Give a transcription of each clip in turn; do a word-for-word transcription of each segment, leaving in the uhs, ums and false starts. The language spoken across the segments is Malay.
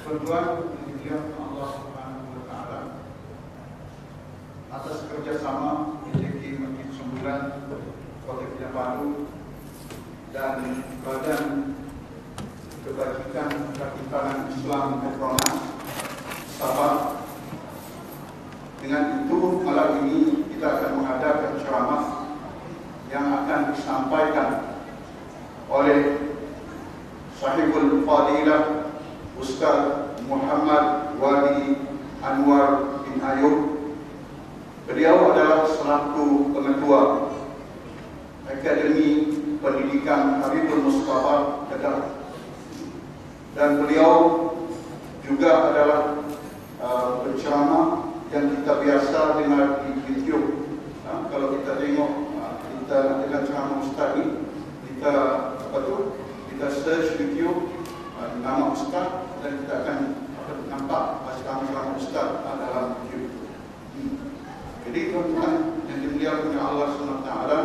Tuan-tuan yang Allah Subhanahu Wa Taala, atas kerjasama P J K Masjid Sembilan Kota Kinabalu dan Badan Kebajikan Pertimbangan Islam Petronas Sabah, dengan itu malam ini kita akan mengadakan ceramah yang akan disampaikan oleh Sahibul Fadilah Ustaz Muhammad Wali Anwar bin Ayub. Beliau adalah selaku pengetua Akademi Pendidikan Habibul Mustafa Kedah, dan beliau juga adalah uh, penceramah yang kita biasa dengar di YouTube. Ha, kalau kita tengok uh, kita dengar ceramah Ustaz ni, kita apa tu? Kita search YouTube uh, nama Ustaz dan kita akan nampak ceramah Ustaz uh, dalam YouTube. Hmm. Jadi tuan-tuan yang dimuliakan oleh Allah Subhanahu Wa Taala,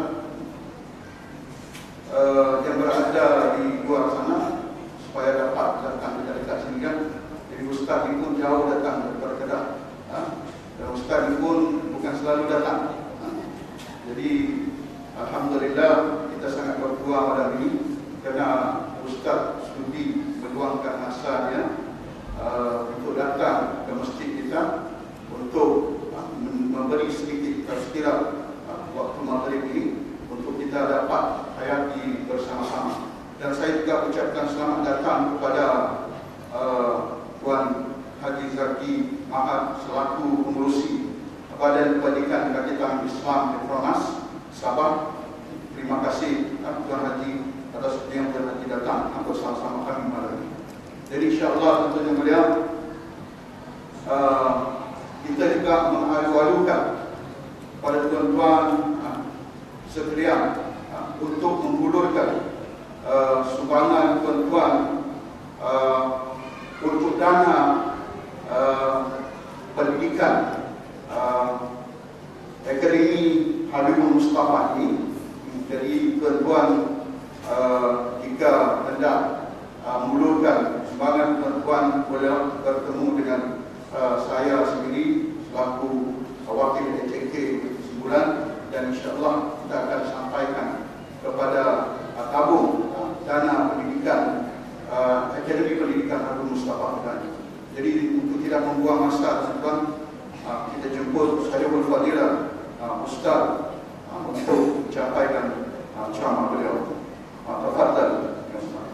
uh, yang berada di luar sana, supaya dapat datang dekat sini kan. Jadi Ustaz ni pun jauh datang daripada Kedah. Ha? Dan Ustaz ni pun bukan selalu datang. Ha? Jadi alhamdulillah kita sangat berdoa pada ini kerana Ustaz sudi meluangkan masanya uh, untuk datang ke masjid kita untuk uh, memberi sedikit tazkirah uh, waktu maghrib ini untuk kita dapat hayati bersama-sama. Dan saya juga ucapkan selamat datang kepada uh, Tuan Haji Zaki Ahad selaku pengurusi Badan Kebajikan Pertimbangan Islam Petronas Sabah. Terima kasih uh, Tuan Haji atas yang Tuan Haji datang bersama-sama kami malam ini. Jadi insya-Allah tentunya beliau uh, kita juga menghalu-halukan pada tuan-tuan uh, sekalian uh, untuk menghulurkan Uh, sumbangan tuan-tuan uh, untuk dana uh, pendidikan uh, Akademi Habibul Mustafa ini. Jadi tuan-tuan uh, jika hendak uh, mengulurkan sumbangan, tuan-tuan boleh bertemu dengan uh, saya sendiri selaku wakil P J K Sembilan, dan insya-Allah kita akan sampaikan kepada uh, tabung dana pendidikan uh, Akademi Pendidikan Habibul Mustafa Kedah. Jadi untuk tidak membuang masa, tuan-tuan, uh, kita jemput Sahibul Fadilah uh, Ustaz uh, untuk mencampaikan uh, ceramah beliau. Uh, Tafadhal ya Ustaz.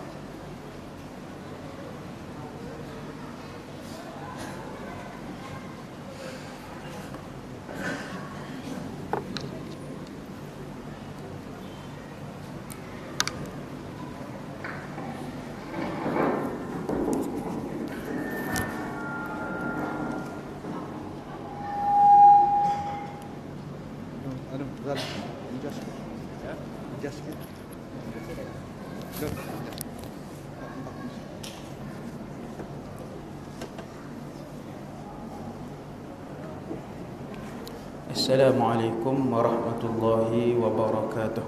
Assalamualaikum warahmatullahi wabarakatuh.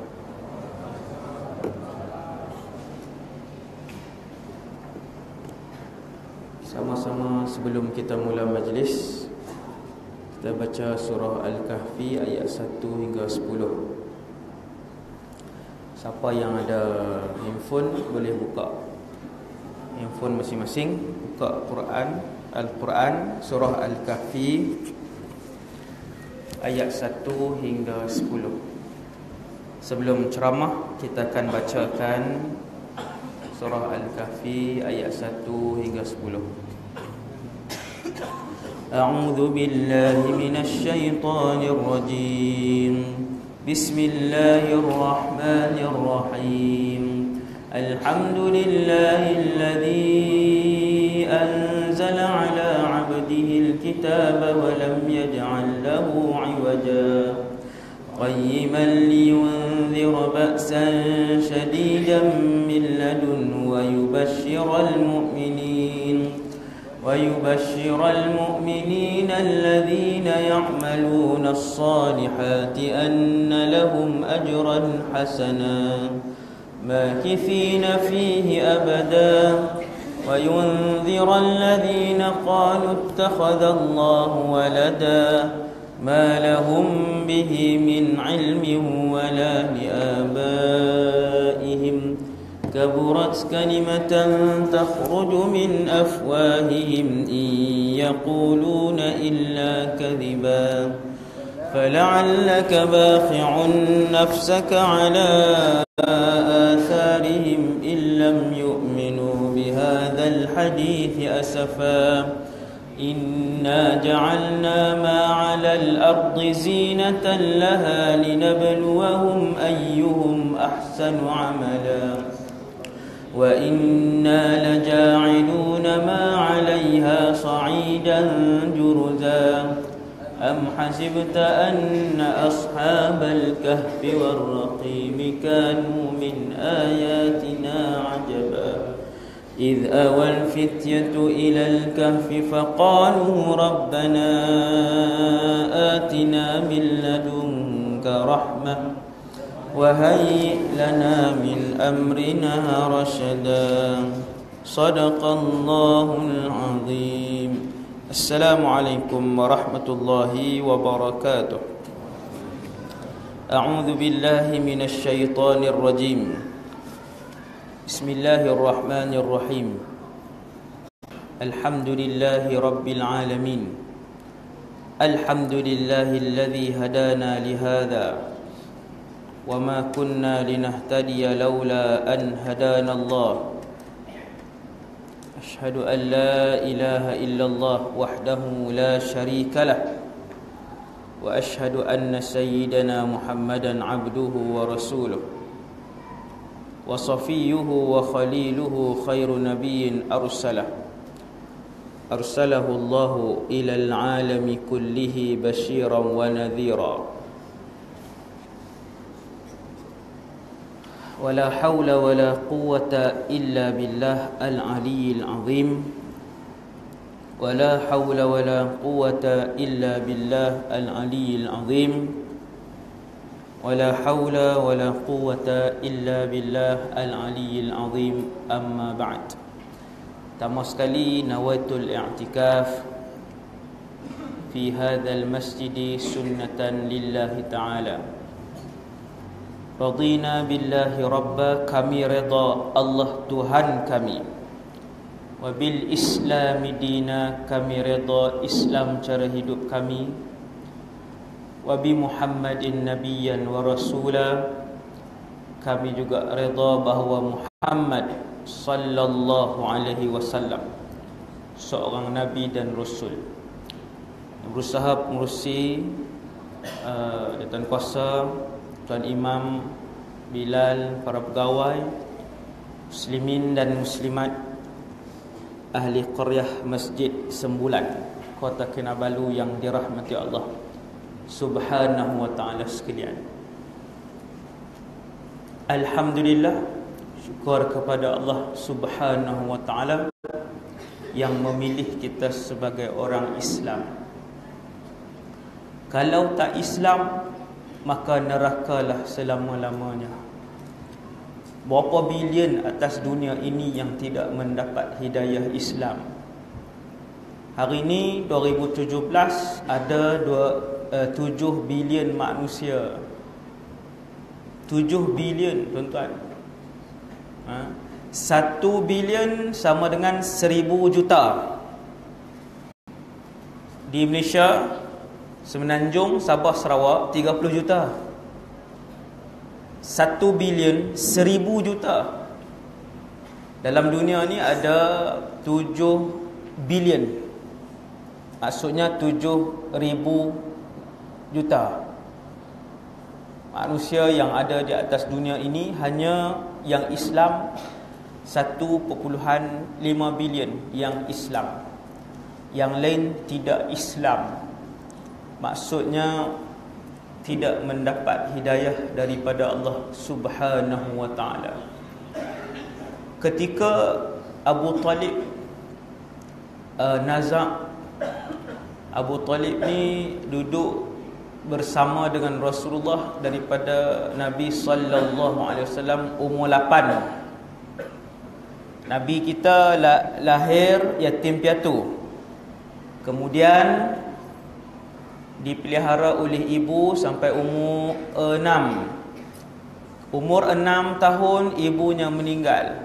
Sama-sama sebelum kita mula majlis, kita baca surah Al-Kahfi ayat satu hingga sepuluh. Siapa yang ada handphone boleh buka handphone masing-masing, buka Quran, Al-Quran, surah Al-Kahfi ayat satu hingga sepuluh. Sebelum ceramah, kita akan bacakan surah Al-Kahfi ayat satu hingga sepuluh. A'udzu billahi minasy syaithanir rajim. Bismillahirrahmanirrahim. Alhamdulillahilladzi anzala 'ala 'abdihi al-kitaba wa lam yaj'al lahu 'iwaja qayyiman liyunzira ba'san shadidan min ladunhu wa yubashshiral mu'minin ويبشر المؤمنين الذين يعملون الصالحات أن لهم أجرا حسنا ماكثين فيه أبدا وينذر الذين قالوا اتخذ الله ولدا ما لهم به من علم ولا لآبائهم كبرت كلمة تخرج من أفواههم إن يقولون إلا كذبا فلعلك باخع نفسك على آثارهم إن لم يؤمنوا بهذا الحديث أسفا إنا جعلنا ما على الأرض زينة لها لنبلوهم أيهم أحسن عملا وإنا لجاعلون ما عليها صعيدا جرزا أم حسبت أن أصحاب الكهف والرقيم كانوا من آياتنا عجبا إذ أوى الفتية إلى الكهف فقالوا ربنا آتنا من لدنك رحمة وهيئ لنا من أمرنا رشدا صدق الله العظيم. السلام عليكم ورحمة الله وبركاته. أعوذ بالله من الشيطان الرجيم. بسم الله الرحمن الرحيم. الحمد لله رب العالمين. الحمد لله الذي هدانا لهذا وما كنا لنهتدي لولا أن هدانا الله. أشهد أن لا إله إلا الله وحده لا شريك له وأشهد أن سيدنا محمدا عبده ورسوله وصفيه وخليله خير نبي أرسله أرسله الله إلى العالم كله بشيرا ونذيرا ولا حول ولا قوة إلا بالله العلي العظيم ولا حول ولا قوة إلا بالله العلي العظيم ولا حول ولا قوة إلا بالله العلي العظيم. أما بعد. Pertama sekali nawaitul i'tikaf fi hadzal masjid sunnatan lillahi ta'ala. Radina billahi rabba, kami redha Allah Tuhan kami. Wa bil islami dina, kami redha Islam cara hidup kami. Wa bi Muhammadin nabiyyan wa rasula, kami juga redha bahawa Muhammad sallallahu alaihi wasallam seorang nabi dan rasul. Berusaha pengurusi uh, Tuan Kuasa, Tuan Imam, Bilal, para pegawai, muslimin dan muslimat, ahli qaryah Masjid Sembulan, Kota Kinabalu yang dirahmati Allah Subhanahu wa ta'ala sekalian. Alhamdulillah, syukur kepada Allah Subhanahu wa ta'ala yang memilih kita sebagai orang Islam. Kalau tak Islam, maka nerakalah selama-lamanya. Berapa bilion atas dunia ini yang tidak mendapat hidayah Islam? Hari ini dua ribu tujuh belas ada tujuh bilion manusia. tujuh bilion, tuan-tuan. Ha? satu bilion sama dengan seribu juta. Di Malaysia, Semenanjung, Sabah, Sarawak tiga puluh juta. Satu bilion seribu juta. Dalam dunia ni ada tujuh bilion. Maksudnya tujuh ribu juta manusia yang ada di atas dunia ini. Hanya yang Islam satu perpuluhan lima bilion yang Islam. Yang lain tidak Islam. Maksudnya tidak mendapat hidayah daripada Allah Subhanahu wa ta'ala. Ketika Abu Talib uh, nazak, Abu Talib ni duduk bersama dengan Rasulullah daripada Nabi sallallahu alaihi wasallam umur lapan. Nabi kita lahir yatim piatu, kemudian dipelihara oleh ibu sampai umur enam. Umur enam tahun ibunya meninggal,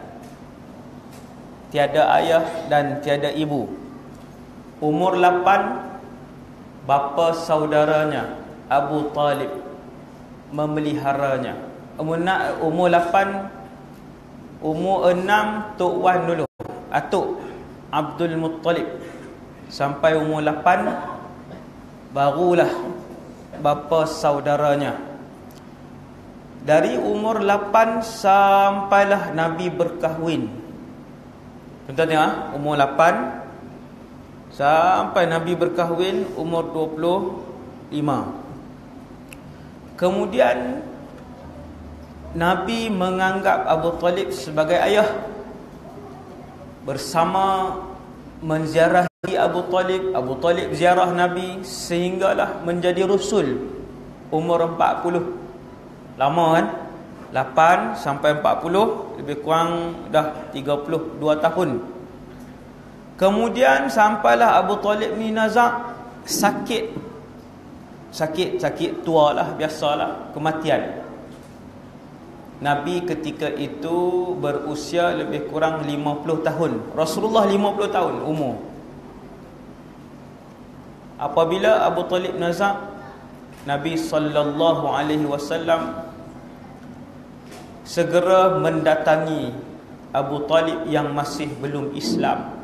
tiada ayah dan tiada ibu. Umur lapan, bapa saudaranya Abu Talib memeliharanya. Umur, umur lapan, umur enam Tok Wan dulu, Atuk Abdul Muttalib. Sampai umur lapan barulah bapa saudaranya. Dari umur lapan sampailah Nabi berkahwin. Tuan-tuan tengok, umur lapan sampai Nabi berkahwin umur dua puluh lima. Kemudian Nabi menganggap Abu Talib sebagai ayah. Bersama menziarahi Abu Talib, Abu Talib ziarah Nabi sehinggalah menjadi Rasul umur empat puluh. Lama kan? lapan sampai empat puluh, lebih kurang dah tiga puluh dua tahun. Kemudian sampailah Abu Talib ni nazak, sakit. Sakit, sakit tua lah, biasalah, kematian. Nabi ketika itu berusia lebih kurang lima puluh tahun. Rasulullah lima puluh tahun umur. Apabila Abu Talib nazak, Nabi sallallahu alaihi wasallam segera mendatangi Abu Talib yang masih belum Islam.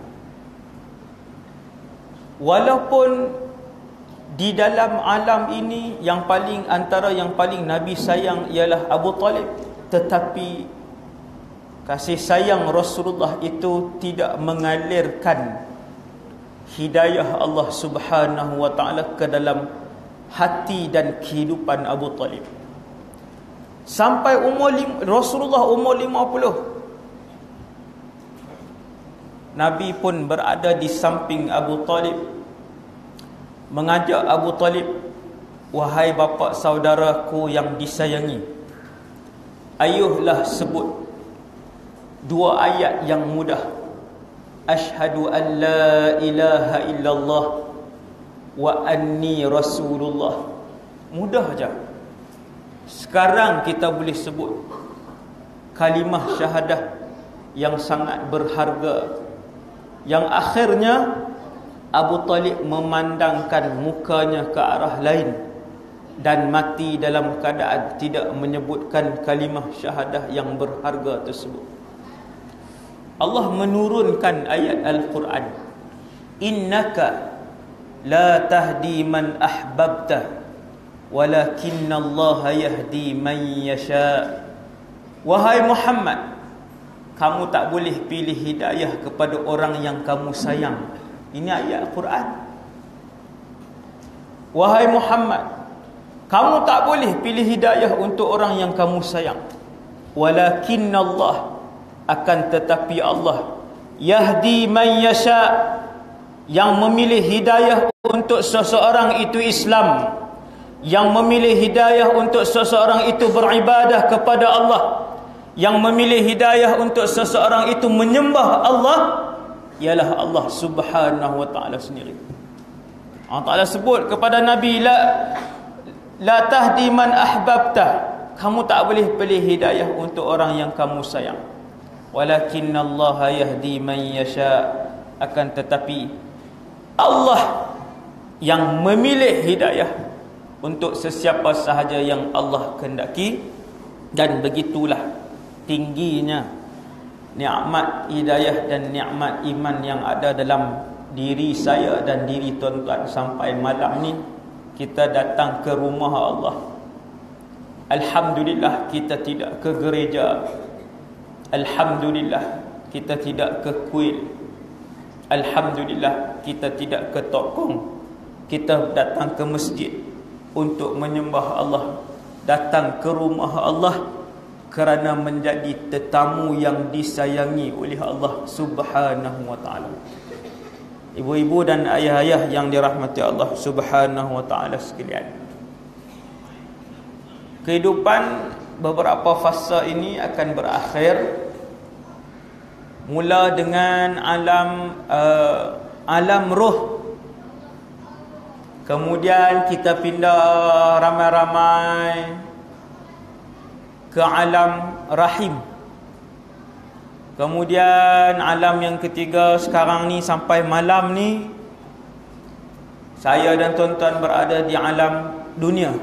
Walaupun di dalam alam ini yang paling antara yang paling Nabi sayang ialah Abu Talib, tetapi kasih sayang Rasulullah itu tidak mengalirkan hidayah Allah Subhanahu wa taala ke dalam hati dan kehidupan Abu Talib. Sampai umur lima, Rasulullah umur lima puluh, Nabi pun berada di samping Abu Talib, mengajak Abu Talib, wahai bapa saudaraku yang disayangi, ayuhlah sebut dua ayat yang mudah. Asyhadu an la ilaha illallah wa anni rasulullah. Mudah aja. Sekarang kita boleh sebut kalimah syahadah yang sangat berharga, yang akhirnya Abu Talib memandangkan mukanya ke arah lain dan mati dalam keadaan tidak menyebutkan kalimah syahadah yang berharga tersebut. Allah menurunkan ayat Al-Quran, innaka la tahdi man ahbabta walakinnallaha yahdi man yasha. Wahai Muhammad, kamu tak boleh pilih hidayah kepada orang yang kamu sayang. Ini ayat Al-Quran. Wahai Muhammad, kamu tak boleh pilih hidayah untuk orang yang kamu sayang. Walakinnallah, akan tetapi Allah, yahdi man yasha, yang memilih hidayah untuk seseorang itu Islam, yang memilih hidayah untuk seseorang itu beribadah kepada Allah, yang memilih hidayah untuk seseorang itu menyembah Allah, ialah Allah Subhanahu wa taala sendiri. Allah Taala sebut kepada Nabi, la la tahdi man ahbabta, kamu tak boleh pilih hidayah untuk orang yang kamu sayang. Walakinnallaha yahdi man yasha, akan tetapi Allah yang memilih hidayah untuk sesiapa sahaja yang Allah kehendaki. Dan begitulah tingginya nikmat hidayah dan nikmat iman yang ada dalam diri saya dan diri tuan-tuan. Sampai malam ni kita datang ke rumah Allah, alhamdulillah kita tidak ke gereja, alhamdulillah kita tidak ke kuil, alhamdulillah kita tidak ke tokong. Kita datang ke masjid untuk menyembah Allah, datang ke rumah Allah kerana menjadi tetamu yang disayangi oleh Allah Subhanahu wa taala. Ibu-ibu dan ayah-ayah yang dirahmati Allah Subhanahu wa taala sekalian, kehidupan beberapa fasa ini akan berakhir Mula dengan alam uh, alam roh. Kemudian kita pindah ramai-ramai ke alam rahim. Kemudian alam yang ketiga sekarang ni sampai malam ni saya dan tuan-tuan berada di alam dunia.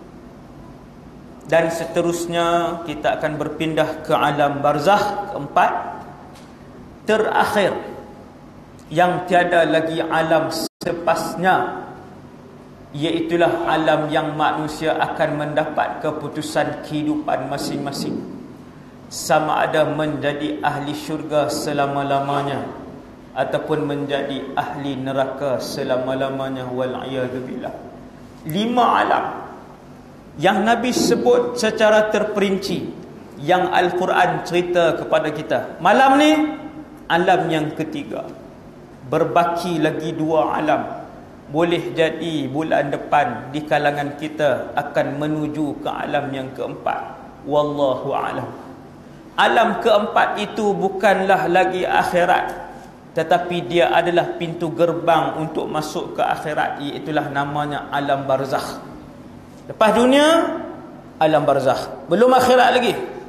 Dan seterusnya kita akan berpindah ke alam barzakh keempat, terakhir, yang tiada lagi alam selepasnya, iaitulah alam yang manusia akan mendapat keputusan kehidupan masing-masing, sama ada menjadi ahli syurga selama-lamanya ataupun menjadi ahli neraka selama-lamanya. Wal'iyadzubillah. Lima alam yang Nabi sebut secara terperinci, yang Al-Quran cerita kepada kita. Malam ni alam yang ketiga. Berbaki lagi dua alam. Boleh jadi bulan depan di kalangan kita akan menuju ke alam yang keempat. Wallahu a'lam. Alam keempat itu bukanlah lagi akhirat, tetapi dia adalah pintu gerbang untuk masuk ke akhirat, iaitulah namanya alam barzakh. Lepas dunia, alam barzakh. Belum akhirat lagi.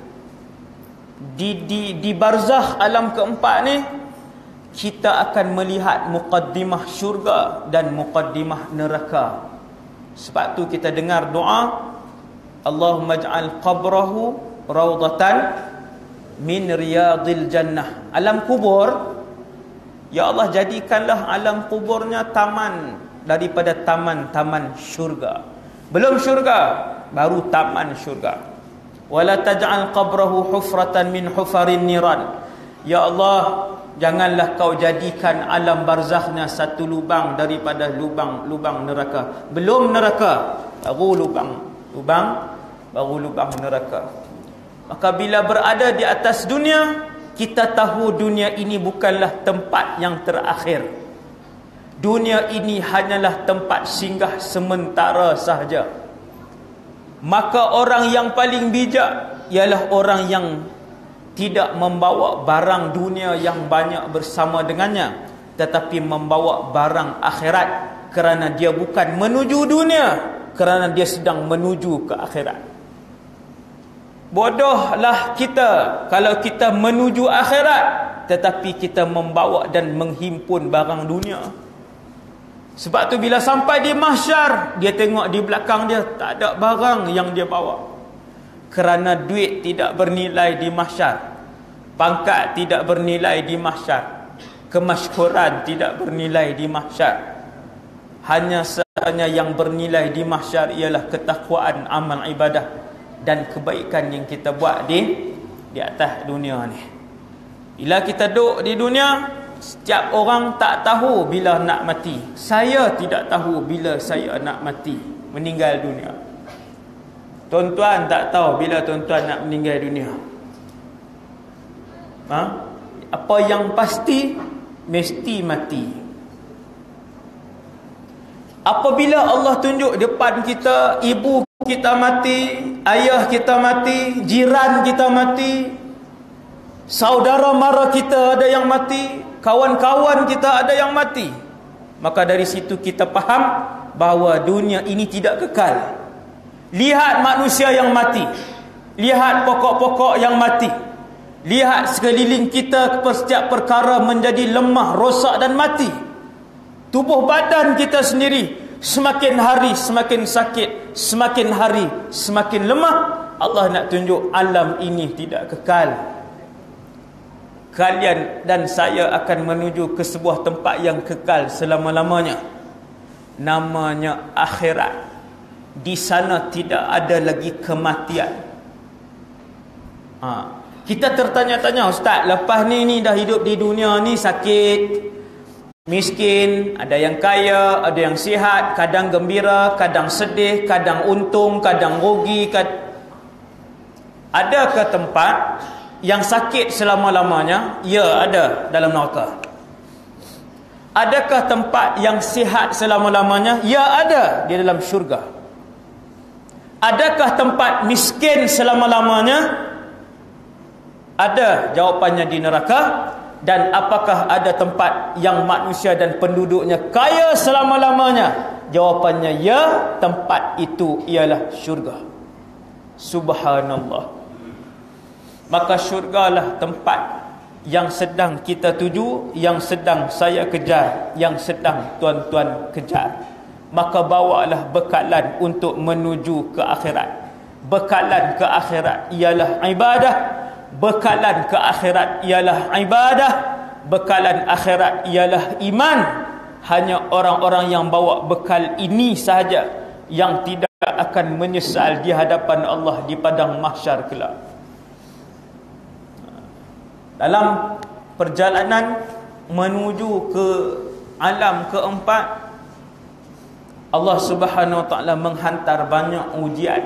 Di di di barzakh alam keempat ni kita akan melihat muqaddimah syurga dan muqaddimah neraka. Sebab tu kita dengar doa, Allahumma ij'al qabrahu rawdatan min riyadil jannah. Alam kubur, ya Allah, jadikanlah alam kuburnya taman daripada taman-taman syurga. Belum syurga, baru taman syurga. Wala taj'al qabrahu hufratan min hufarin niran. Ya Allah, janganlah kau jadikan alam barzakhnya satu lubang daripada lubang-lubang neraka. Belum neraka, baru lubang. Lubang, baru lubang neraka. Maka bila berada di atas dunia, kita tahu dunia ini bukanlah tempat yang terakhir. Dunia ini hanyalah tempat singgah sementara sahaja. Maka orang yang paling bijak ialah orang yang tidak membawa barang dunia yang banyak bersama dengannya, tetapi membawa barang akhirat, kerana dia bukan menuju dunia, kerana dia sedang menuju ke akhirat. Bodohlah kita kalau kita menuju akhirat tetapi kita membawa dan menghimpun barang dunia. Sebab tu bila sampai di mahsyar, dia tengok di belakang dia tak ada barang yang dia bawa. Kerana duit tidak bernilai di mahsyar, pangkat tidak bernilai di mahsyar, kemasyhuran tidak bernilai di mahsyar. Hanya sahaja yang bernilai di mahsyar ialah ketakwaan, amal ibadah dan kebaikan yang kita buat di di atas dunia ni. Bila kita duduk di dunia, setiap orang tak tahu bila nak mati. Saya tidak tahu bila saya nak mati, meninggal dunia. Tuan-tuan tak tahu bila tuan-tuan nak meninggal dunia. Ha? Apa yang pasti, mesti mati. Apabila Allah tunjuk depan kita, ibu kita mati, ayah kita mati, jiran kita mati, saudara mara kita ada yang mati, kawan-kawan kita ada yang mati, maka dari situ kita faham bahawa dunia ini tidak kekal. Lihat manusia yang mati, lihat pokok-pokok yang mati, lihat sekeliling kita, setiap perkara menjadi lemah, rosak dan mati. Tubuh badan kita sendiri semakin hari semakin sakit, semakin hari semakin lemah. Allah nak tunjuk alam ini tidak kekal. Kalian dan saya akan menuju ke sebuah tempat yang kekal selama-lamanya, namanya akhirat. Di sana tidak ada lagi kematian. ha. Kita tertanya-tanya, Ustaz, lepas ni ni dah hidup di dunia ni sakit, miskin, ada yang kaya, ada yang sihat, kadang gembira, kadang sedih, kadang untung, kadang rugi. kad... Adakah tempat yang sakit selama-lamanya? Ya, ada dalam neraka. Adakah tempat yang sihat selama-lamanya? Ya, ada di dalam syurga. Adakah tempat miskin selama-lamanya? Ada, jawapannya di neraka. Dan apakah ada tempat yang manusia dan penduduknya kaya selama-lamanya? Jawapannya ya, tempat itu ialah syurga. Subhanallah. Maka syurgalah tempat yang sedang kita tuju, yang sedang saya kejar, yang sedang tuan-tuan kejar. Maka bawalah bekalan untuk menuju ke akhirat. Bekalan ke akhirat ialah ibadah. Bekalan ke akhirat ialah ibadah. Bekalan akhirat ialah iman. Hanya orang-orang yang bawa bekal ini sahaja yang tidak akan menyesal di hadapan Allah di padang mahsyar kelak. Dalam perjalanan menuju ke alam keempat, Allah Subhanahu Wa Taala menghantar banyak ujian.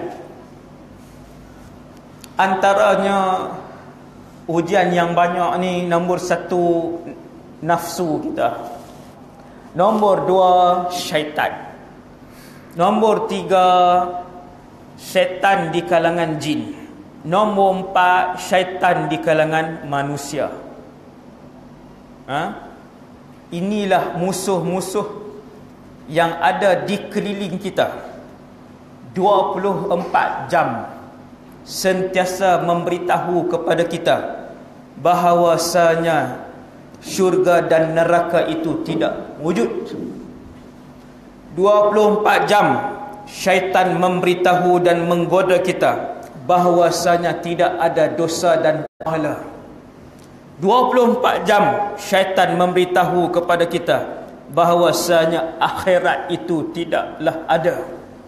Antaranya ujian yang banyak ni, nombor satu, nafsu kita. Nombor dua, syaitan. Nombor tiga, syaitan di kalangan jin. Nombor empat, syaitan di kalangan manusia. Ha? Inilah musuh-musuh yang ada di keliling kita. dua puluh empat jam sentiasa memberitahu kepada kita bahawasanya syurga dan neraka itu tidak wujud. dua puluh empat jam syaitan memberitahu dan menggoda kita bahawasanya tidak ada dosa dan pahala. dua puluh empat jam syaitan memberitahu kepada kita bahawasanya akhirat itu tidaklah ada.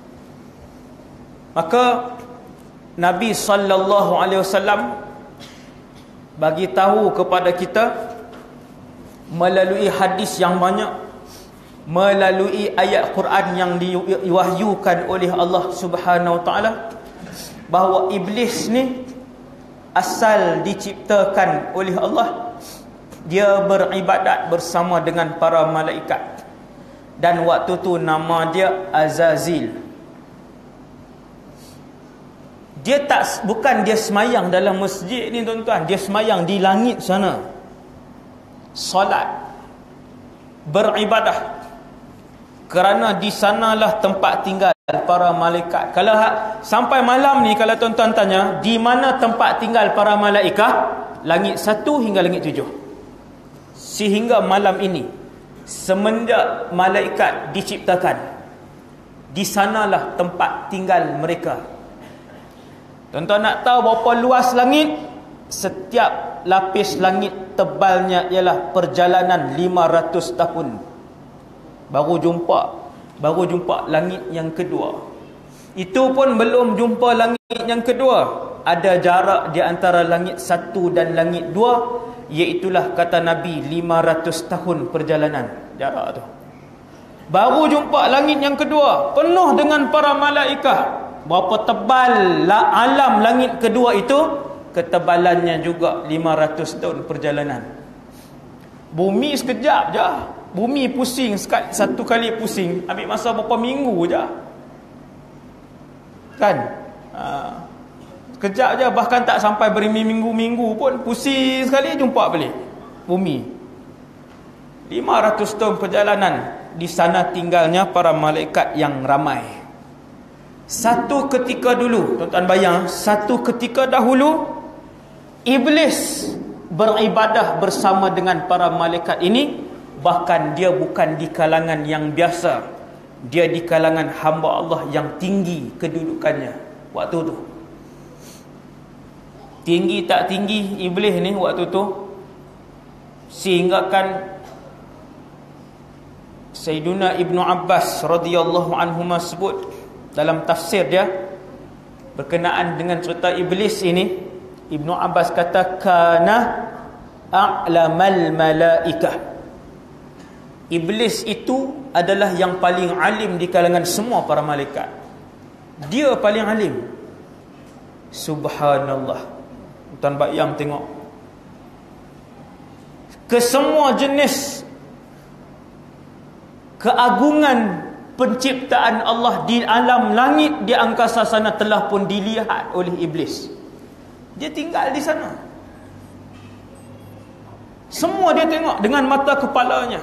Maka Nabi sallallahu alaihi wasallam bagi tahu kepada kita melalui hadis yang banyak, melalui ayat Quran yang diwahyukan oleh Allah Subhanahu Wa Taala, bahawa iblis ni asal diciptakan oleh Allah. Dia beribadat bersama dengan para malaikat, dan waktu tu nama dia Azazil. Dia tak, bukan dia semayang dalam masjid ni tuan-tuan, dia semayang di langit sana, solat, beribadah, kerana di sanalah tempat tinggal para malaikat. Kalau ha, sampai malam ni, kalau tuan-tuan tanya di mana tempat tinggal para malaikat, langit satu hingga langit tujuh. Sehingga malam ini, semenjak malaikat diciptakan, di sanalah tempat tinggal mereka. Tuan-tuan nak tahu berapa luas langit? Setiap lapis langit tebalnya ialah perjalanan lima ratus tahun. Baru jumpa Baru jumpa langit yang kedua. Itu pun belum jumpa langit yang kedua. Ada jarak di antara langit satu dan langit dua, iaitulah kata Nabi lima ratus tahun perjalanan jarak tu. Baru jumpa langit yang kedua, penuh dengan para malaikat. Berapa tebal alam langit kedua itu? Ketebalannya juga lima ratus tahun perjalanan. Bumi sekejap je. Bumi pusing sekali, satu kali pusing ambil masa berapa minggu je, kan? Ha, sekejap je, bahkan tak sampai berminggu-minggu pun pusing sekali jumpa balik bumi. lima ratus tahun perjalanan. Di sana tinggalnya para malaikat yang ramai. Satu ketika dulu, tuan-tuan bayang, satu ketika dahulu iblis beribadah bersama dengan para malaikat ini. Bahkan dia bukan di kalangan yang biasa, dia di kalangan hamba Allah yang tinggi kedudukannya waktu tu. Tinggi tak tinggi iblis ni waktu tu, sehinggakan Sayyiduna Ibnu Abbas radhiyallahu anhuma sebut dalam tafsir dia berkenaan dengan cerita iblis ini. Ibnu Abbas kata kana a'lamal malaikah. Iblis itu adalah yang paling alim di kalangan semua para malaikat. Dia paling alim. Subhanallah. Tuan bayang tengok, kesemua jenis keagungan penciptaan Allah di alam langit, di angkasa sana telah pun dilihat oleh iblis. Dia tinggal di sana. Semua dia tengok dengan mata kepalanya.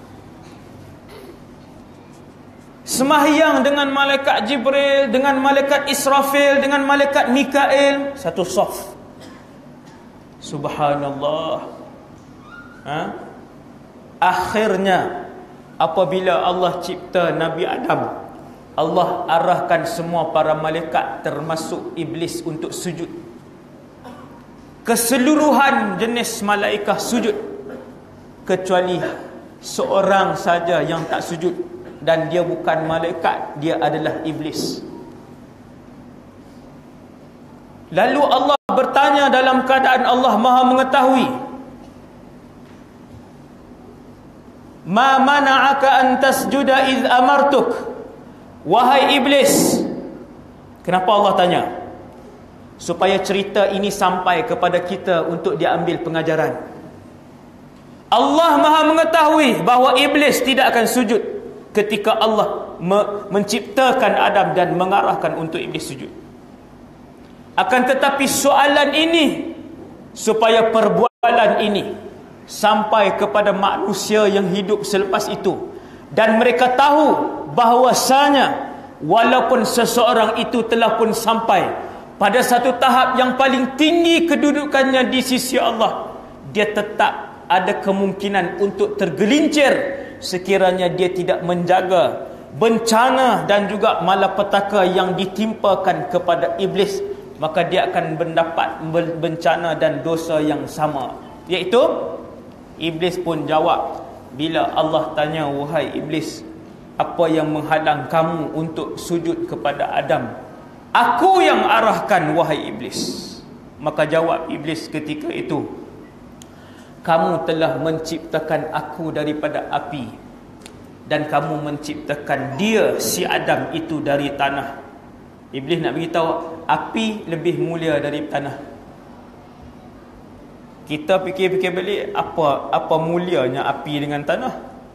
Semahyang dengan malaikat Jibril, dengan malaikat Israfil, dengan malaikat Mikail, satu saf. Subhanallah. Ha? Akhirnya apabila Allah cipta Nabi Adam, Allah arahkan semua para malaikat termasuk iblis untuk sujud. Keseluruhan jenis malaikat sujud, kecuali seorang saja yang tak sujud, dan dia bukan malaikat, dia adalah iblis. Lalu Allah bertanya dalam keadaan Allah Maha mengetahui, ma mana'aka an tasjuda iz amartuk, wahai iblis. Kenapa Allah tanya? Supaya cerita ini sampai kepada kita untuk diambil pengajaran. Allah Maha mengetahui bahawa iblis tidak akan sujud ketika Allah me- menciptakan Adam dan mengarahkan untuk iblis sujud. Akan tetapi soalan ini supaya perbualan ini sampai kepada manusia yang hidup selepas itu, dan mereka tahu bahawasanya walaupun seseorang itu telah pun sampai pada satu tahap yang paling tinggi kedudukannya di sisi Allah, dia tetap ada kemungkinan untuk tergelincir sekiranya dia tidak menjaga bencana dan juga malapetaka yang ditimpakan kepada iblis. Maka dia akan mendapat bencana dan dosa yang sama, iaitu iblis pun jawab bila Allah tanya, wahai iblis, apa yang menghalang kamu untuk sujud kepada Adam? Aku yang arahkan, wahai iblis. Maka jawab iblis ketika itu, kamu telah menciptakan aku daripada api, dan kamu menciptakan dia, si Adam itu, dari tanah. Iblis nak beritahu, api lebih mulia dari tanah. Kita fikir-fikir balik, apa apa mulianya api dengan tanah?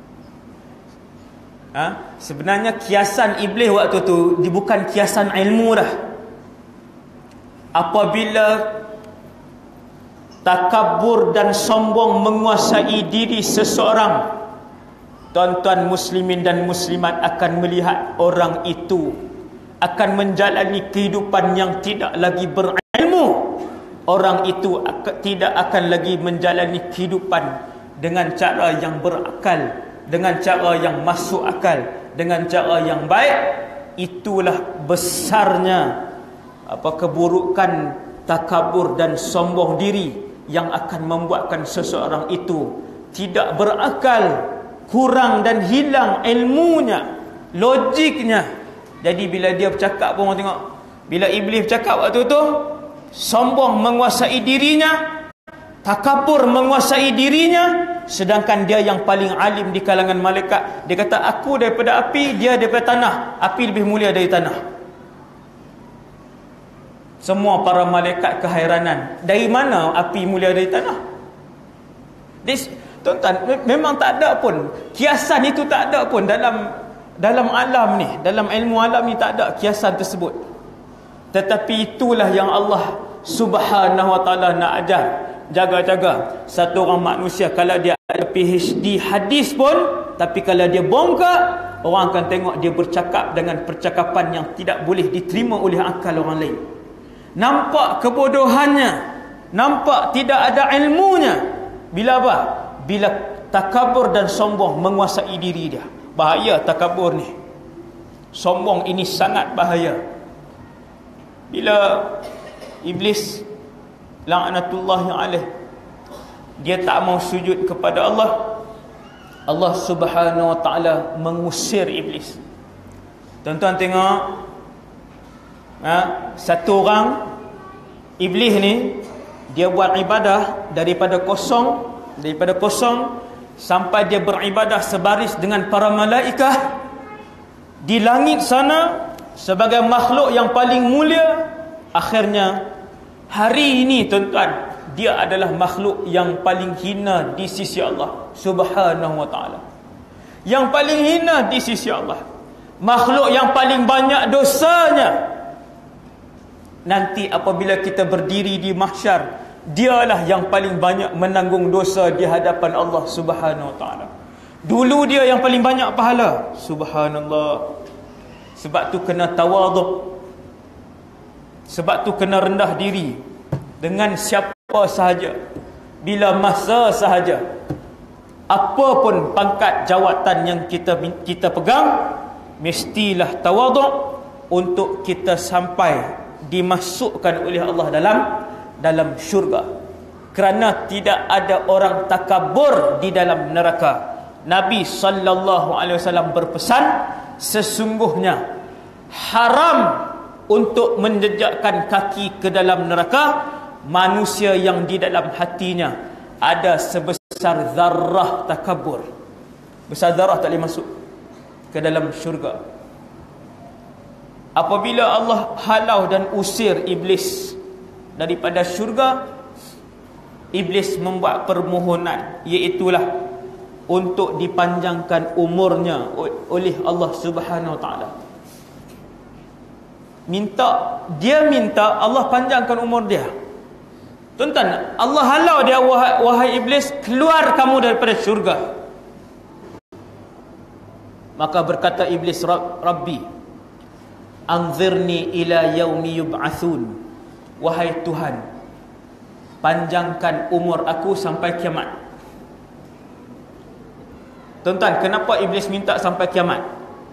Ha? Sebenarnya kiasan iblis waktu tu dia bukan kiasan ilmu dah. Apabila takabur dan sombong menguasai diri seseorang, tuan-tuan muslimin dan muslimat akan melihat orang itu akan menjalani kehidupan yang tidak lagi berilmu. Orang itu tidak akan lagi menjalani kehidupan dengan cara yang berakal, dengan cara yang masuk akal, dengan cara yang baik. Itulah besarnya apa keburukan takabur dan sombong diri yang akan membuatkan seseorang itu tidak berakal, kurang dan hilang ilmunya, logiknya. Jadi bila dia bercakap pun orang tengok, bila iblis bercakap waktu tu, sombong menguasai dirinya, takabur menguasai dirinya, sedangkan dia yang paling alim di kalangan malaikat, dia kata aku daripada api, dia daripada tanah. Api lebih mulia dari tanah. Semua para malaikat kehairanan, dari mana api mulia dari tanah? This, tuan-tuan, memang tak ada pun kiasan itu, tak ada pun dalam dalam alam ni, dalam ilmu alam ni tak ada kiasan tersebut. Tetapi itulah yang Allah Subhanahu wa taala nak ajar. Jaga-jaga satu orang manusia, kalau dia ada P H D hadis pun, tapi kalau dia bongkar, orang akan tengok dia bercakap dengan percakapan yang tidak boleh diterima oleh akal orang lain. Nampak kebodohannya, nampak tidak ada ilmunya. Bila apa? Bila takabur dan sombong menguasai diri dia. Bahaya takabur ni, sombong ini sangat bahaya. Bila iblis la'natullahi alaih, dia tak mau sujud kepada Allah, Allah Subhanahu wa taala mengusir iblis. Tuan-tuan tengok, ha, satu orang iblis ni, dia buat ibadah daripada kosong, daripada kosong sampai dia beribadah sebaris dengan para malaikat di langit sana sebagai makhluk yang paling mulia. Akhirnya hari ini, tuan-tuan, dia adalah makhluk yang paling hina di sisi Allah Subhanahu wa taala. Yang paling hina di sisi Allah, makhluk yang paling banyak dosanya. Nanti apabila kita berdiri di mahsyar, dialah yang paling banyak menanggung dosa di hadapan Allah Subhanahu wa taala. Dulu dia yang paling banyak pahala. Subhanallah. Sebab tu kena tawaduk. Sebab tu kena rendah diri dengan siapa sahaja, bila masa sahaja. Apa pun pangkat jawatan yang kita kita pegang, mestilah tawaduk untuk kita sampai dimasukkan oleh Allah dalam dalam syurga. Kerana tidak ada orang takabur di dalam neraka. Nabi sallallahu alaihi wasallam berpesan, sesungguhnya haram untuk menjejakkan kaki ke dalam neraka manusia yang di dalam hatinya ada sebesar zarrah takabur. Besar zarrah tak boleh masuk ke dalam syurga. Apabila Allah halau dan usir iblis daripada syurga, iblis membuat permohonan, iaitulah untuk dipanjangkan umurnya oleh Allah Subhanahu wa taala. Minta, dia minta Allah panjangkan umur dia. Tuan-tuan, Allah halau dia, wahai, wahai iblis, keluar kamu daripada syurga. Maka berkata iblis, Rabbi, anzirni ila yaumi yub'atsun. Wahai Tuhan, panjangkan umur aku sampai kiamat. Tuan-tuan, kenapa iblis minta sampai kiamat?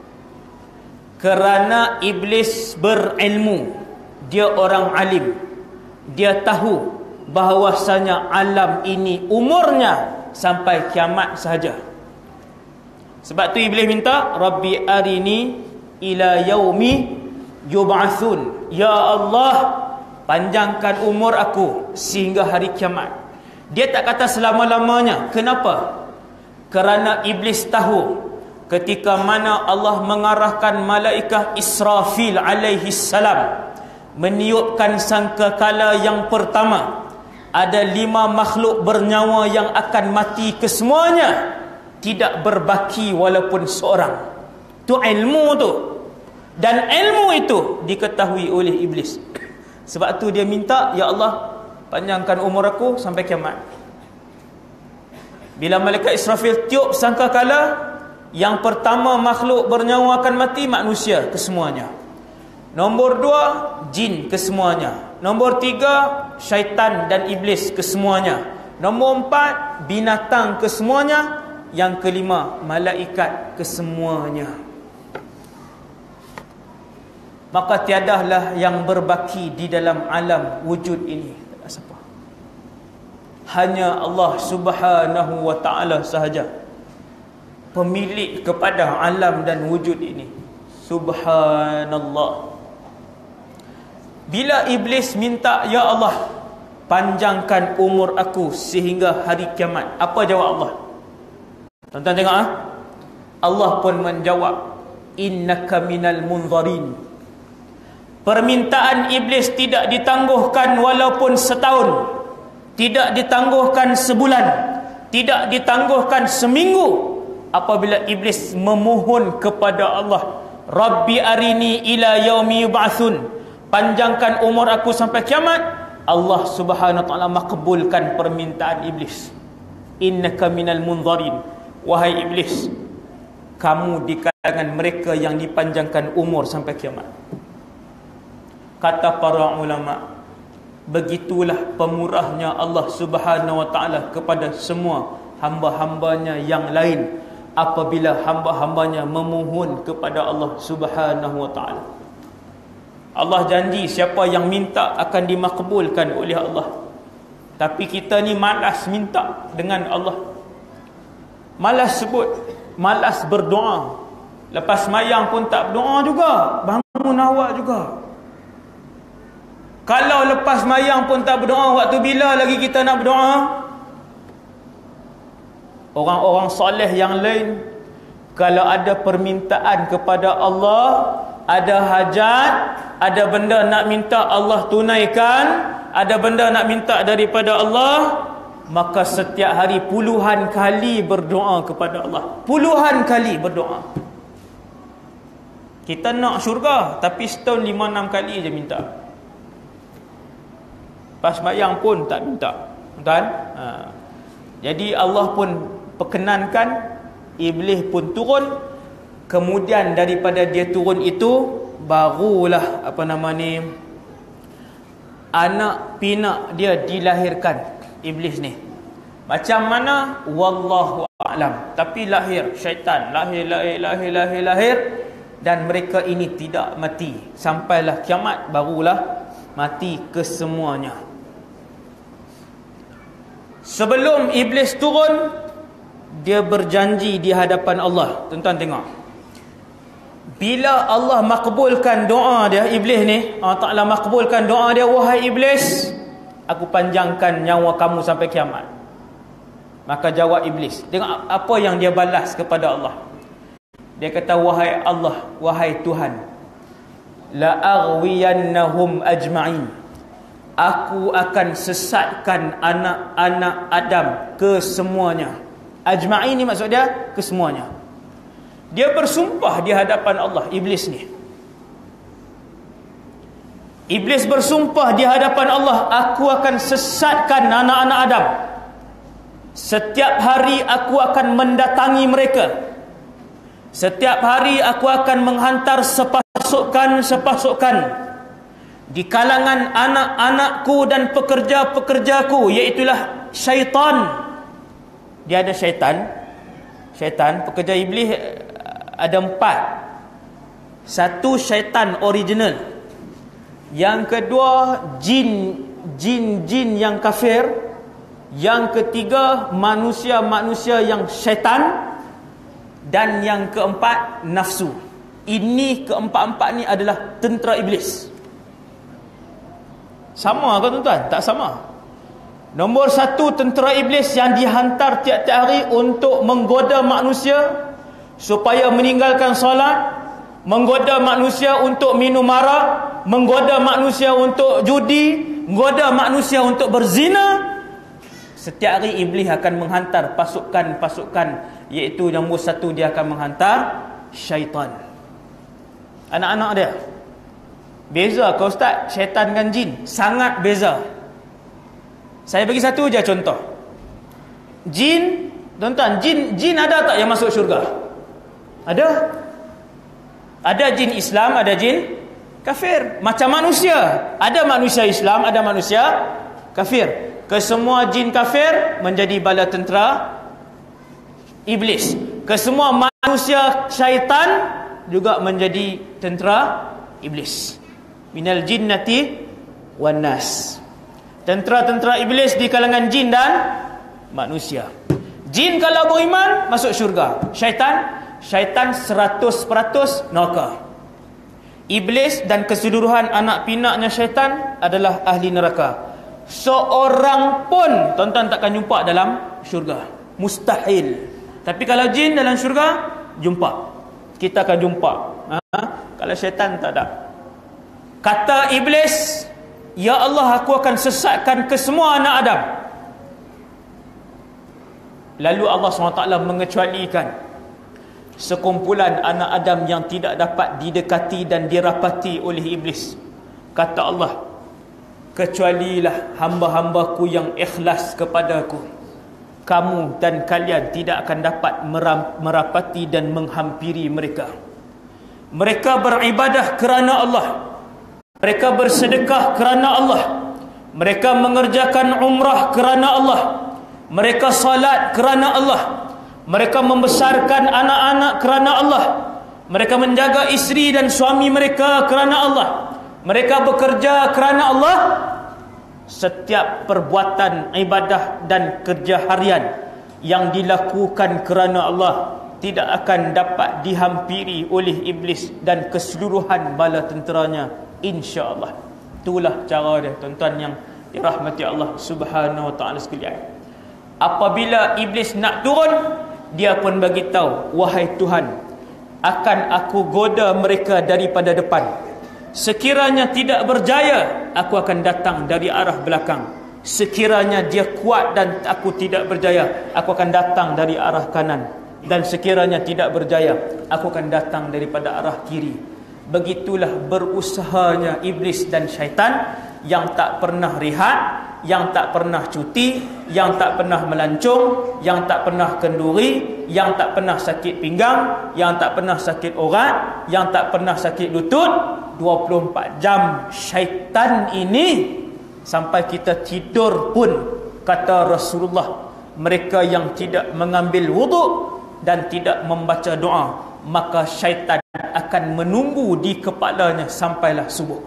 Kerana iblis berilmu. Dia orang alim. Dia tahu bahawasanya alam ini umurnya sampai kiamat sahaja. Sebab tu iblis minta, Rabbi arini ila yaumi yub'atsun. Ya Allah, panjangkan umur aku sehingga hari kiamat. Dia tak kata selama-lamanya. Kenapa? Kerana iblis tahu ketika mana Allah mengarahkan malaikat Israfil alaihi salam meniupkan sangkakala yang pertama, ada lima makhluk bernyawa yang akan mati kesemuanya, tidak berbaki walaupun seorang. Tu ilmu tu. Dan ilmu itu diketahui oleh iblis. Sebab tu dia minta, ya Allah, panjangkan umur aku sampai kiamat. Bila malaikat Israfil tiup sangkakala, yang pertama makhluk bernyawa akan mati manusia kesemuanya. Nombor dua, jin kesemuanya. Nombor tiga, syaitan dan iblis kesemuanya. Nombor empat, binatang kesemuanya. Yang kelima, malaikat kesemuanya. Maka tiadalah yang berbaki di dalam alam wujud ini. Tak ada siapa. Hanya Allah Subhanahu wa ta'ala sahaja pemilik kepada alam dan wujud ini. Subhanallah. Bila iblis minta, ya Allah, panjangkan umur aku sehingga hari kiamat, apa jawab Allah? Tuan-tuan tengok ah. Allah pun menjawab, innaka minal munzarin. Permintaan iblis tidak ditangguhkan walaupun setahun, tidak ditangguhkan sebulan, tidak ditangguhkan seminggu. Apabila iblis memohon kepada Allah, Rabbi arini ila yaumi yub'atsun, panjangkan umur aku sampai kiamat, Allah Subhanahu wa taala makbulkan permintaan iblis. Innaka minal munzarin. Wahai iblis, kamu di kalangan mereka yang dipanjangkan umur sampai kiamat. Kata para ulama, begitulah pemurahnya Allah Subhanahu wa taala kepada semua hamba-hambanya yang lain apabila hamba-hambanya memohon kepada Allah Subhanahu wa taala. Allah janji siapa yang minta akan dimakbulkan oleh Allah. Tapi kita ni malas minta dengan Allah. Malas sebut, malas berdoa. Lepas mayang pun tak berdoa juga, bangun awak juga. Kalau lepas mayang pun tak berdoa, waktu bila lagi kita nak berdoa? Orang-orang soleh yang lain, kalau ada permintaan kepada Allah, ada hajat, ada benda nak minta Allah tunaikan, ada benda nak minta daripada Allah, maka setiap hari puluhan kali berdoa kepada Allah. Puluhan kali berdoa. Kita nak syurga, tapi setahun lima enam kali je minta. Pas sembahyang pun tak minta. Tuan, ha. Jadi Allah pun perkenankan, iblis pun turun. Kemudian daripada dia turun itu, barulah apa nama ni, anak pinak dia dilahirkan, iblis ni. Macam mana? Wallahu a'lam. Tapi lahir syaitan, lahir lahir lahir lahir lahir, dan mereka ini tidak mati sampailah kiamat, barulah mati kesemuanya. Sebelum iblis turun, dia berjanji di hadapan Allah. Tuan-tuan tengok, bila Allah makbulkan doa dia, iblis ni, Allah Ta'ala makbulkan doa dia, wahai iblis, aku panjangkan nyawa kamu sampai kiamat. Maka jawab iblis, tengok apa yang dia balas kepada Allah. Dia kata, wahai Allah, wahai Tuhan, la aghwiyannahum ajma'in, aku akan sesatkan anak-anak Adam kesemuanya. Ajma'in ni maksud dia kesemuanya. Dia bersumpah di hadapan Allah, iblis ni. Iblis bersumpah di hadapan Allah, aku akan sesatkan anak-anak Adam. Setiap hari aku akan mendatangi mereka. Setiap hari aku akan menghantar sepasukan-sepasukan di kalangan anak-anakku dan pekerja-pekerjaku, iaitulah syaitan. Dia ada syaitan. Syaitan, pekerja iblis ada empat. Satu, syaitan original. Yang kedua, jin jin-jin yang kafir. Yang ketiga, manusia-manusia yang syaitan. Dan yang keempat, nafsu. Ini keempat-empat ni adalah tentera iblis. Sama ke tuan-tuan? Tak sama. Nombor satu, tentera iblis yang dihantar tiap-tiap hari untuk menggoda manusia supaya meninggalkan solat, menggoda manusia untuk minum arak, menggoda manusia untuk judi, menggoda manusia untuk berzina. Setiap hari iblis akan menghantar pasukan-pasukan, iaitu nombor satu, dia akan menghantar syaitan. Anak-anak dia. Beza ke Ustaz syaitan dengan jin? Sangat beza. Saya bagi satu je contoh. Jin, tuan-tuan, jin jin ada tak yang masuk syurga? Ada. Ada jin Islam, ada jin kafir. Macam manusia, ada manusia Islam, ada manusia kafir. Kesemua jin kafir menjadi bala tentera iblis. Kesemua manusia syaitan juga menjadi tentera iblis. Minal jinnati wan nas. Tentera-tentera iblis di kalangan jin dan manusia. Jin kalau beriman masuk syurga. Syaitan, syaitan seratus peratus neraka. Iblis dan keseluruhan anak pinaknya syaitan adalah ahli neraka. Seorang pun tuan-tuan takkan jumpa dalam syurga. Mustahil. Tapi kalau jin dalam syurga, jumpa. Kita akan jumpa. Ha? Kalau syaitan tak ada. Kata iblis, ya Allah, aku akan sesatkan ke semua anak Adam. Lalu Allah subhanahu wa taala mengecualikan sekumpulan anak Adam yang tidak dapat didekati dan dirapati oleh iblis. Kata Allah, kecualilah hamba-hambaku yang ikhlas kepadaku, kamu dan kalian tidak akan dapat merapati dan menghampiri mereka. Mereka beribadah kerana Allah, mereka bersedekah kerana Allah, mereka mengerjakan umrah kerana Allah, mereka salat kerana Allah, mereka membesarkan anak-anak kerana Allah, mereka menjaga isteri dan suami mereka kerana Allah, mereka bekerja kerana Allah. Setiap perbuatan ibadah dan kerja harian yang dilakukan kerana Allah tidak akan dapat dihampiri oleh iblis dan keseluruhan bala tenteranya, insya-Allah. Itulah cara dia, tuan-tuan yang dirahmati Allah Subhanahu wa taala sekalian. Apabila iblis nak turun, dia pun bagi tahu, wahai Tuhan, akan aku goda mereka daripada depan. Sekiranya tidak berjaya, aku akan datang dari arah belakang. Sekiranya dia kuat dan aku tidak berjaya, aku akan datang dari arah kanan. Dan sekiranya tidak berjaya, aku akan datang daripada arah kiri. Begitulah berusahanya iblis dan syaitan yang tak pernah rehat, yang tak pernah cuti, yang tak pernah melancong, yang tak pernah kenduri, yang tak pernah sakit pinggang, yang tak pernah sakit urat, yang tak pernah sakit lutut. Dua puluh empat jam syaitan ini, sampai kita tidur pun, kata Rasulullah, mereka yang tidak mengambil wuduk dan tidak membaca doa, maka syaitan akan menunggu di kepalanya sampailah subuh.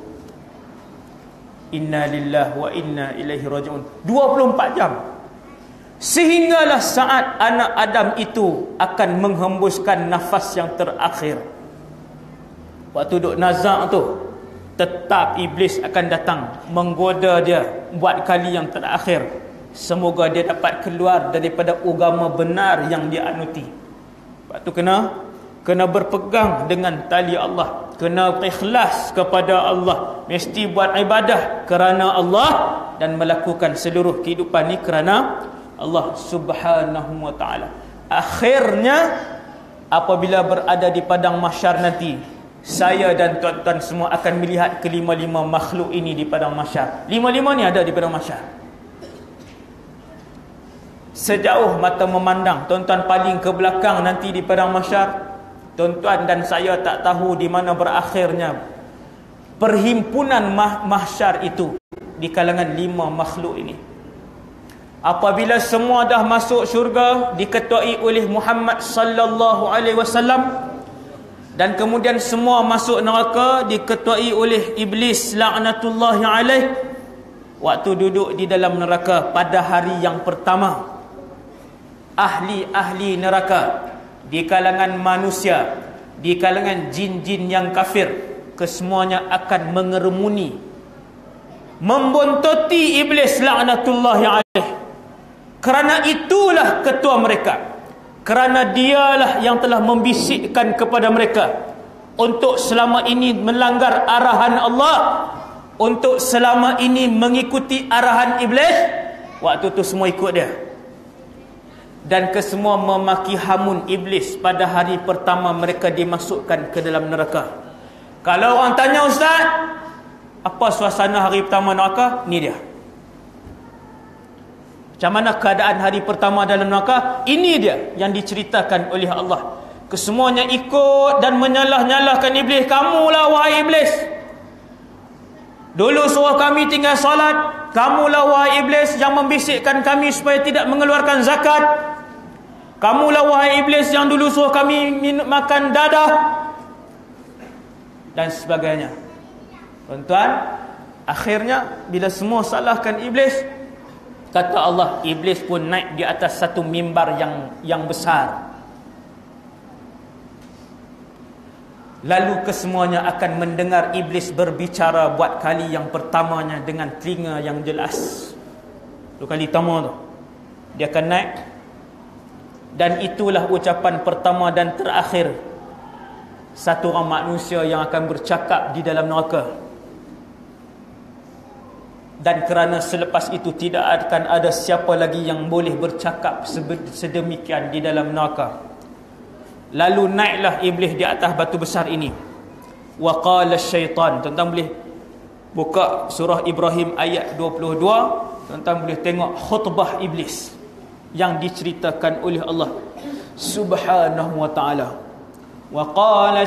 Inna lillahi wa inna ilaihi raji'un. dua puluh empat jam. Sehinggalah saat anak Adam itu akan menghembuskan nafas yang terakhir. Waktu duduk nazak tu, tetap iblis akan datang menggoda dia buat kali yang terakhir. Semoga dia dapat keluar daripada agama benar yang dia anuti. Sebab tu kena kena berpegang dengan tali Allah, kena ikhlas kepada Allah, mesti buat ibadah kerana Allah dan melakukan seluruh kehidupan ni kerana Allah Subhanahu wa taala. Akhirnya apabila berada di padang mahsyar nanti, saya dan tuan-tuan semua akan melihat kelima-lima makhluk ini di padang mahsyar. Lima-lima ni ada di padang mahsyar. Sejauh mata memandang, tuan-tuan paling ke belakang nanti di padang mahsyar, tuan-tuan dan saya tak tahu di mana berakhirnya perhimpunan mah mahsyar itu di kalangan lima makhluk ini. Apabila semua dah masuk syurga diketuai oleh Muhammad sallallahu alaihi wasallam, dan kemudian semua masuk neraka diketuai oleh iblis laknatullahi alaih, waktu duduk di dalam neraka pada hari yang pertama, ahli-ahli neraka di kalangan manusia, di kalangan jin-jin yang kafir, kesemuanya akan mengerumuni, membuntoti iblis laknatullahi alaih. Kerana itulah ketua mereka, kerana dialah yang telah membisikkan kepada mereka untuk selama ini melanggar arahan Allah, untuk selama ini mengikuti arahan iblis. Waktu tu semua ikut dia, dan kesemua memaki hamun iblis pada hari pertama mereka dimasukkan ke dalam neraka. Kalau orang tanya, ustaz, apa suasana hari pertama neraka? Ni dia. Macam mana keadaan hari pertama dalam neraka? Ini dia yang diceritakan oleh Allah. Kesemuanya ikut dan menyalah-nyalahkan iblis. Kamulah wahai iblis, dulu suruh kami tinggal salat. Kamulah wahai iblis yang membisikkan kami supaya tidak mengeluarkan zakat. Kamulah wahai iblis yang dulu suruh kami minum, makan dadah, dan sebagainya. Tuan-tuan, akhirnya bila semua salahkan iblis, kata Allah, iblis pun naik di atas satu mimbar yang yang besar. Lalu kesemuanya akan mendengar iblis berbicara buat kali yang pertamanya dengan telinga yang jelas. Itu kali pertama tu, dia akan naik, dan itulah ucapan pertama dan terakhir satu orang manusia yang akan bercakap di dalam neraka. Dan kerana selepas itu tidak akan ada siapa lagi yang boleh bercakap sedemikian di dalam neraka. Lalu naiklah iblis di atas batu besar ini. Wa qala syaitan. Tuan-tuan boleh buka surah Ibrahim ayat dua puluh dua. Tuan-tuan boleh tengok khutbah iblis yang diceritakan oleh Allah Subhanahu wa ta'ala. Wa qala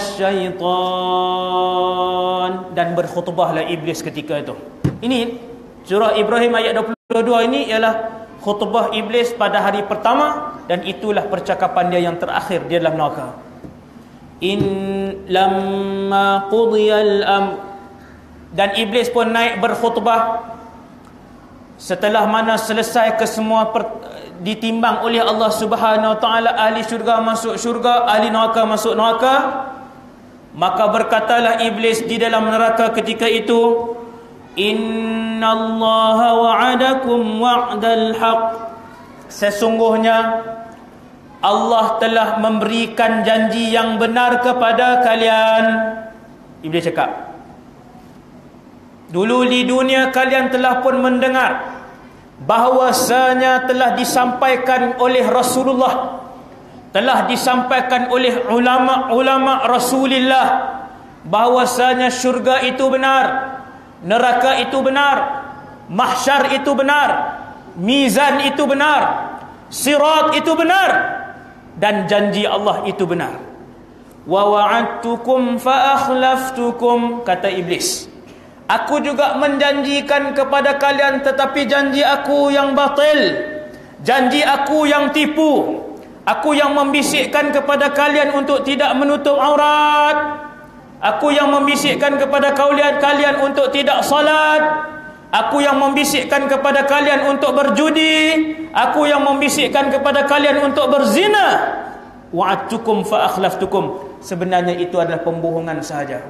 syaitan, dan berkhutbahlah iblis ketika itu. Ini surah Ibrahim ayat dua puluh dua ini ialah khutbah iblis pada hari pertama, dan itulah percakapan dia yang terakhir di dalam neraka. In lamma qudiyal am, dan iblis pun naik berkhutbah setelah mana selesai kesemua per, ditimbang oleh Allah Subhanahu wa taala, ahli syurga masuk syurga, ahli neraka masuk neraka. Maka berkatalah iblis di dalam neraka ketika itu, innallaha wa'adakum wa'dal haq, sesungguhnya Allah telah memberikan janji yang benar kepada kalian. Iblis cakap, dulu di dunia kalian telah pun mendengar bahawasanya telah disampaikan oleh Rasulullah, telah disampaikan oleh ulama-ulama Rasulullah bahawasanya syurga itu benar, neraka itu benar, mahsyar itu benar, mizan itu benar, sirat itu benar, dan janji Allah itu benar. Wa wa'adtukum fa akhlaftukum, kata iblis, aku juga menjanjikan kepada kalian tetapi janji aku yang batil, janji aku yang tipu. Aku yang membisikkan kepada kalian untuk tidak menutup aurat, aku yang membisikkan kepada kalian kalian untuk tidak salat, aku yang membisikkan kepada kalian untuk berjudi, aku yang membisikkan kepada kalian untuk berzina. Wa'adtukum fa akhlaftukum. Sebenarnya itu adalah pembohongan sahaja.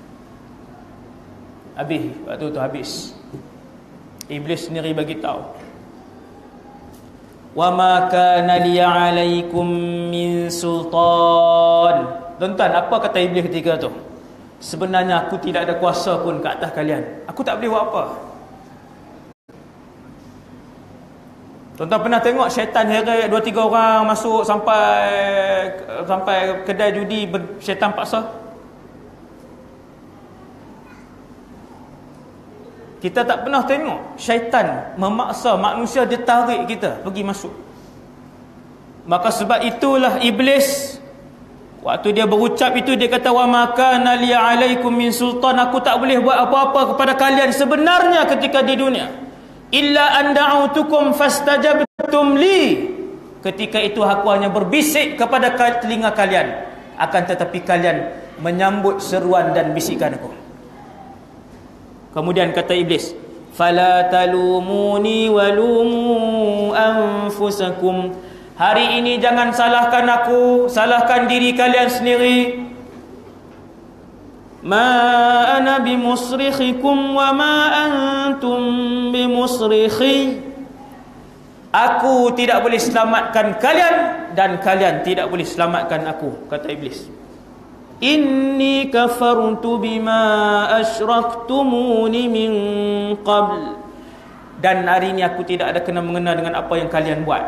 Habis, waktu itu habis. Iblis sendiri bagi tahu. Wa ma kana li 'alaikum min sultan. Tuan-tuan, apa kata iblis ketika tu? Sebenarnya aku tidak ada kuasa pun ke atas kalian. Aku tak boleh buat apa. Tuan-tuan pernah tengok syaitan heret dua tiga orang masuk sampai sampai kedai judi, syaitan paksa? Kita tak pernah tengok syaitan memaksa manusia, dia tarik kita pergi masuk. Maka sebab itulah iblis waktu dia berucap itu, dia kata wa makana li 'alaikum min sultan, aku tak boleh buat apa-apa kepada kalian sebenarnya ketika di dunia, illa an da'utukum fastajabtum li. Ketika itu aku hanya berbisik kepada telinga kalian, akan tetapi kalian menyambut seruan dan bisikan aku. Kemudian kata iblis, fala talumuni walumu anfusakum. Hari ini jangan salahkan aku, salahkan diri kalian sendiri. Ma ana bimusrikhikum wa ma antum bimusrikhi. Aku tidak boleh selamatkan kalian dan kalian tidak boleh selamatkan aku, kata iblis. Inni kafartu bima asyraktumuni min qabl. Dan hari ini aku tidak ada kena mengena dengan apa yang kalian buat.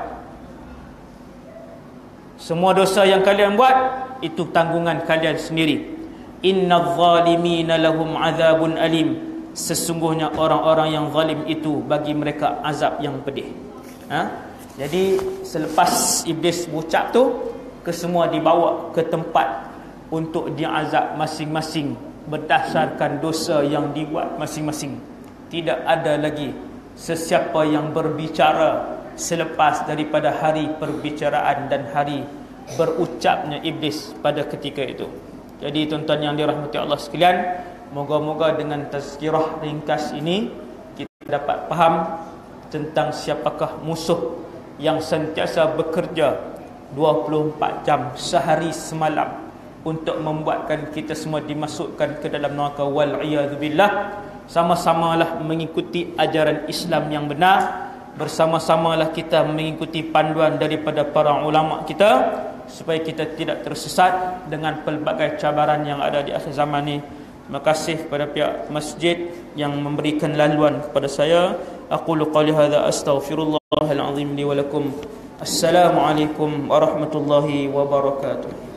Semua dosa yang kalian buat itu tanggungan kalian sendiri. Innadh zalimina lahum azabun alim. Sesungguhnya orang-orang yang zalim itu bagi mereka azab yang pedih. Ha? Jadi selepas iblis berucap tu, kesemua dibawa ke tempat untuk diazab masing-masing berdasarkan dosa yang dibuat masing-masing. Tidak ada lagi sesiapa yang berbicara selepas daripada hari perbicaraan dan hari berucapnya iblis pada ketika itu. Jadi tuan-tuan yang dirahmati Allah sekalian, moga-moga dengan tazkirah ringkas ini kita dapat faham tentang siapakah musuh yang sentiasa bekerja dua puluh empat jam sehari semalam untuk membuatkan kita semua dimasukkan ke dalam neraka wal-iyadzubillah. Sama-samalah mengikuti ajaran Islam yang benar, bersama-samalah kita mengikuti panduan daripada para ulama kita supaya kita tidak tersesat dengan pelbagai cabaran yang ada di akhir zaman ini. Terima kasih kepada pihak masjid yang memberikan laluan kepada saya. Aqulu qali hadza astaghfirullahal azim li wa lakum. Assalamualaikum warahmatullahi wabarakatuh.